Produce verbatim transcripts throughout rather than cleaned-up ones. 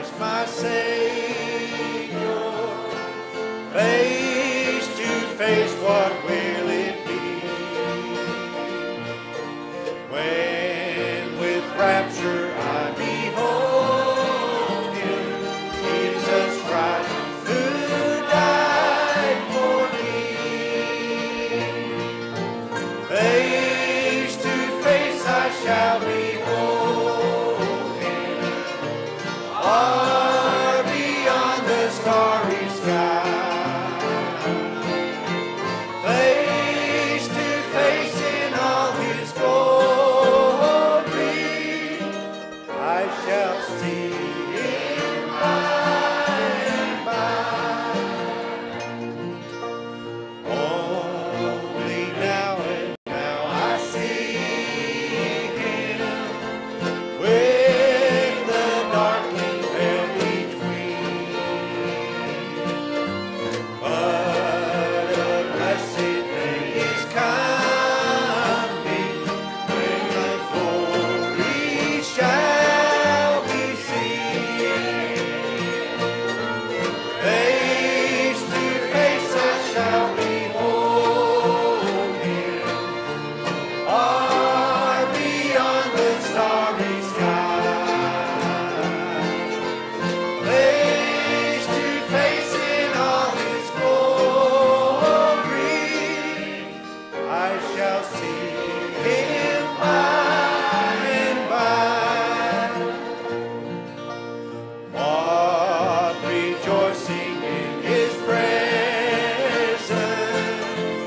Christ my Savior. Face to face, what will it be? When with rapture I behold Him, Jesus Christ, who died for me. Face to face I shall behold Him, far beyond the starry sky. Face to face in all His glory, I shall see Him by and by. Only now and now I see Him, with the darkling veil between. But a blessed day is coming, when my glory shall be seen. Face to face I shall behold Him, far beyond the starry sky. Face to face in all His glory, I shall see Him by and by. What rejoicing in His presence,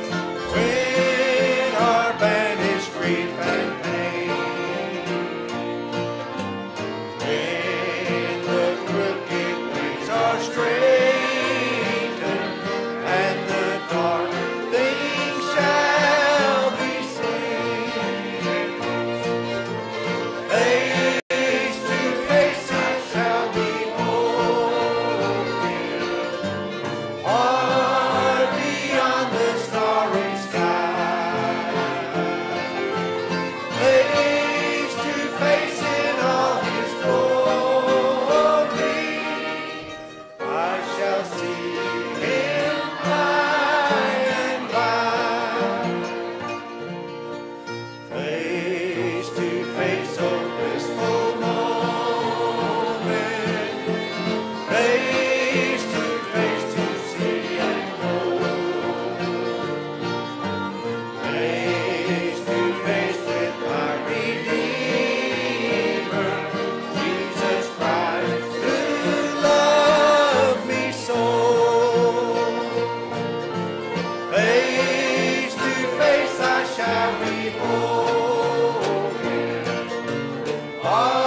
when our banished grief and pain, when the crooked ways are straightened, and the dark things shall be seen. Face to face I shall behold Him, far beyond the starry sky. Face to face in all His glory, I shall see Him by and by. Face to face, oh blissful moment. Face to face to see and know. Face to face with my Redeemer, Jesus Christ, who loved me so. Face to face I shall behold Him, far